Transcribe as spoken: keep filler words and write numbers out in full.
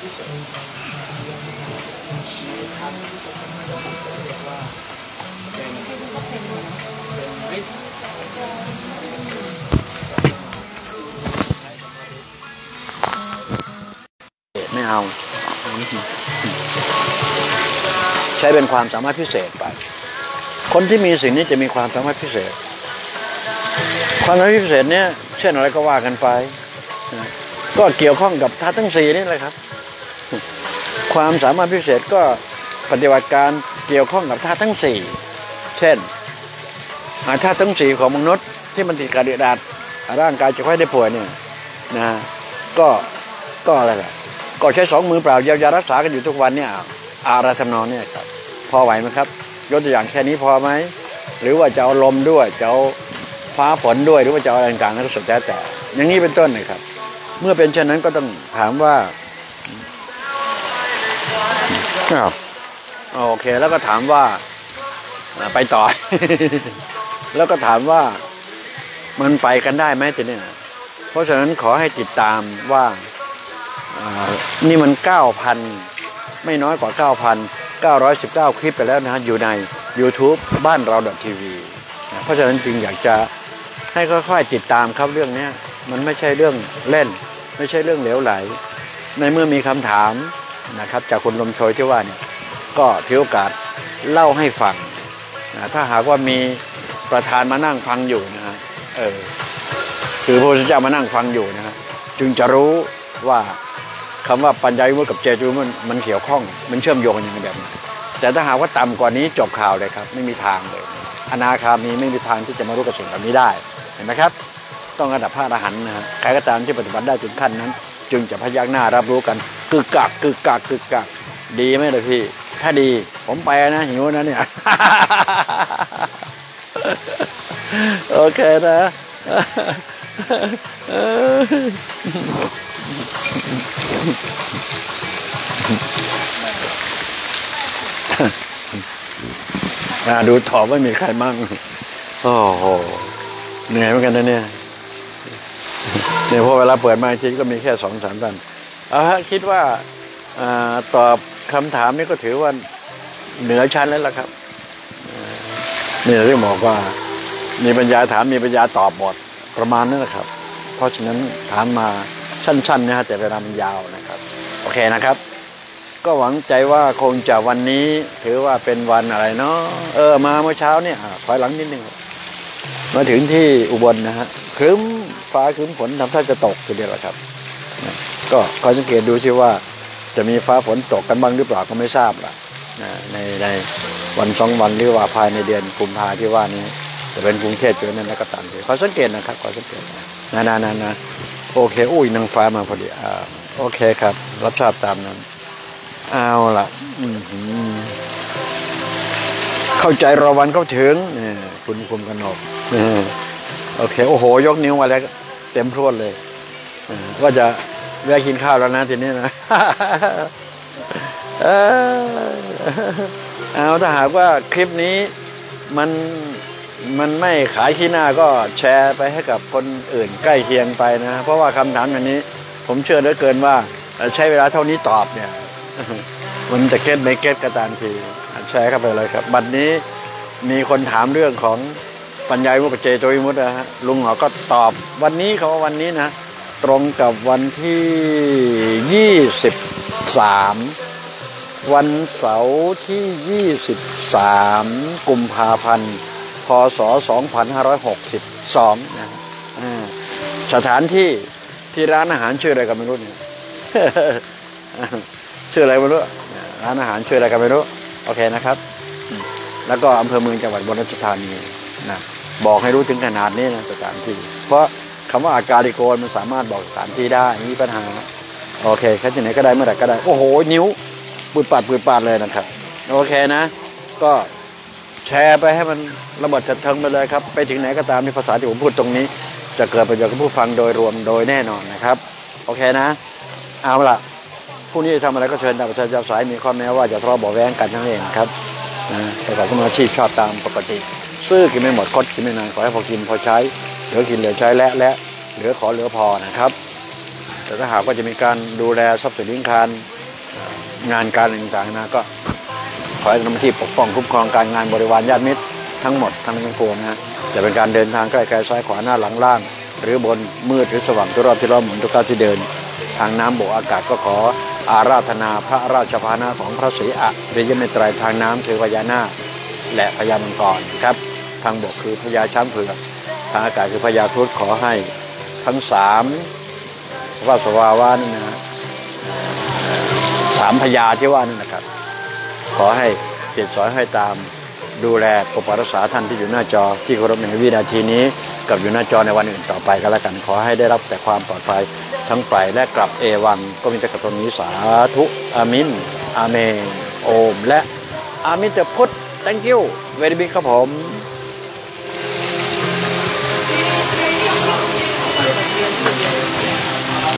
ไม่เอาใช้เป็นความสามารถพิเศษไปคนที่มีสิ่งนี้จะมีความสามารถพิเศษความสามารถพิเศษเนี้ยเช่นอะไรก็ว่ากันไปก็เกี่ยวข้องกับธาตุทั้งสี่นี่แหละครับความสามารถพิเศษก็ปฏิบัติการเกี่ยวข้องกับธาตุทั้งสี่เช่นธาตุทั้งสี่ของมนุษย์ที่มันติดกระดิดัดร่างกายจะค่อยได้ป่วยเนี่ยนะก็ก็อะไรล่ะก็ใช้สองมือเปล่าเยียวยารักษากันอยู่ทุกวันเนี่ยอะไรทำนองเนี่ยครับพอไหวไหมครับยกตัวอย่างแค่นี้พอไหมหรือว่าจะเอาลมด้วยจะเอาฟ้าฝนด้วยหรือว่าจะเอาอะไรต่างๆก็สุดแต่แต่อย่างนี้เป็นต้นนะครับเมื่อเป็นเช่นนั้นก็ต้องถามว่าโอเคแล้วก็ถามว่าไปต่อ แล้วก็ถามว่ามันไปกันได้ไหมทีนี้เพราะฉะนั้นขอให้ติดตามว่านี่มัน เก้าพัน ไม่น้อยกว่า เก้าพันเก้าร้อยสิบเก้า คลิปไปแล้วนะฮะอยู่ใน YouTube บ้านเรา .ที วี เพราะฉะนั้นจึงอยากจะให้ค่อยๆติดตามครับเรื่องนี้มันไม่ใช่เรื่องเล่นไม่ใช่เรื่องเหลวไหลในเมื่อมีคำถามนะครับจากคุณลมโชยที่ว่าเนี่ยก็ถือโอกาสเล่าให้ฟังนะถ้าหากว่ามีประธานมานั่งฟังอยู่นะฮะเออคือพระพุทธเจ้ามานั่งฟังอยู่นะฮะจึงจะรู้ว่าคำว่าปัญญาวิมุตติกับเจโตวิมุตติมันเกี่ยวข้องมันเชื่อมโยงกันอย่างแบบนี้แต่ถ้าหากว่าต่ำกว่านี้จบข่าวเลยครับไม่มีทางเลยอนาคามีไม่มีทางที่จะมารู้กับสิ่งเหล่านี้ได้เห็นไหมครับต้องระดับพระอรหันต์นะฮะใครก็ตามที่ปฏิบัติได้ถึงขั้นนั้นจึงจะพยักหน้ารับรู้กันกึกกักกึกกักกึกกักดีไหมเลยพี่ถ้าดีผมไปนะหิวนะเนี่ยโอเคนะดูถอไม่มีใครมั่งโอ้โหเหนื่อยเหมือนกันนะเนี่ยเนี่ยพอเวลาเปิดมาทีก็มีแค่สองสามท่านเอาฮะคิดว่าตอบคำถามนี้ก็ถือว่าเหนือชั้นแล้วล่ะครับนี่เรื่องบอกว่ามีปัญญาถามมีปัญญาตอบหมดประมาณนั้นนะครับเพราะฉะนั้นถามมาสั้นๆนะฮะแต่เวลามันยาวนะครับโอเคนะครับก็หวังใจว่าคงจะวันนี้ถือว่าเป็นวันอะไรเนาะเออมาเมื่อเช้าเนี่ยถอยหลังนิดนึงมาถึงที่อุบลนะฮะครึ้มฟ้าครึ้มฝนทำท่าจะตกทีเดียวแหละครับก็คอยสังเกตดูซิว่าจะมีฟ้าฝนตกกันบ้างหรือเปล่าก็ไม่ทราบล่ะในในวันสองวันหรือว่าภายในเดือนกุมภาที่ว่านี้จะเป็นกรุงเทพอยู่นั่นแล้วก็ตามทีขอสังเกตนะครับขอสังเกตนะนะนะนะโอเคอุ้ยนางฟ้ามาพอดีอ่าโอเคครับรับทราบตามนั้นเอาล่ะเข้าใจรอวันเข้าถึงนี่คุณคุมกนกโอเคโอ้โหยกนิ้วมาแล้วเต็มพรวดเลยว่าจะแวะกินข้าวแล้วนะทีนี้นะเอาถ้าหากว่าคลิปนี้มันมันไม่ขายขี้หน้าก็แชร์ไปให้กับคนอื่นใกล้เคียงไปนะเพราะว่าคำถามแบบนี้ผมเชื่อเหลือเกินว่าใช้เวลาเท่านี้ตอบเนี่ยมันจะเก็ตไม่เก็ตกระตานทีแชร์เข้าไปเลยครับบัดนี้มีคนถามเรื่องของปัญญาวิมุตติเจโตวิมุตตินะฮะลุงหมอก็ตอบวันนี้เขาว่าวันนี้นะตรงกับวันที่ยี่สิบสามวันเสาร์ที่ยี่สิบสามกุมภาพันธ์พ.ศ. สองพันห้าร้อยหกสิบสองนะสถานที่ที่ร้านอาหารชื่ออะไรกันไม่รู้เนี่ยชื่ออะไรไม่รู้ร้านอาหารชื่ออะไรกันไม่รู้โอเคนะครับแล้วก็อำเภอเมืองจังหวัดอุบลราชธานีนะบอกให้รู้ถึงขนาดนี้นะสถานที่เพราะคำว่าอากาลิโกมันสามารถบอกสถานที่ได้ไม่มีปัญหาโอเคแค่ที่ไหนก็ได้เมื่อไหร่ก็ได้โอ้โหนิ้วปืดปาดปืดปาดเลยนะครับโอเคนะก็แชร์ไปให้มันระเบิดจัดเทิงไปเลยครับไปถึงไหนก็ตามในภาษาที่ผมพูดตรงนี้จะเกิดประโยชน์กับผู้ฟังโดยรวมโดยแน่นอนนะครับโอเคนะเอาล่ะผู้นี้จะทำอะไรก็เชิญตามประชาชนสายมีข้อแม้ว่าจะทะเลาะเบาะแว้งกันทั้งเองครับนะแต่การทำอาชีพชอบตามปกติซื้อกินไม่หมดคดกินไม่นานขอให้พอกินพอใช้เหลือกินเหลือใช้และและเหลือขอเหลือพอนะครับแต่ถ้าหากว่าจะมีการดูแลทรัพย์สินคารงานการต่างๆนะก็ขอให้ทำหน้าที่ปกป้องคุ้มครองการงานบริวารญาติมิตรทั้งหมดทั้งทั้งปวงนะจะเป็นการเดินทางใกล้ไกลซ้ายขวาหน้าหลังล่างหรือบนมืดหรือสว่างทุกรอบที่รอบหมุนทุกก้าวที่เดินทางน้ำบกอากาศก็ขออาราธนาพระราชพาหนะของพระศรีอริยเมตไตรทางน้ำคือพญานาคและพญามังกรครับทางบกคือพญาช้างเผือกทางอากาศคือพญาครุฑขอให้ทั้งสามว่าสวาวานี่นะสามพญาที่ว่านั่นนะครับขอให้เกียรติสอนให้ตามดูแลปกปักรักษาท่านที่อยู่หน้าจอที่เคารพในวินาทีนี้กับอยู่หน้าจอในวันอื่นต่อไปก็แล้วกันขอให้ได้รับแต่ความปลอดภัยทั้งไปและกลับเอวังก็มีแต่กับตรงนี้สาธุอามินอาเมนโอมและอามินจะพุทธ thank you very big ครับผม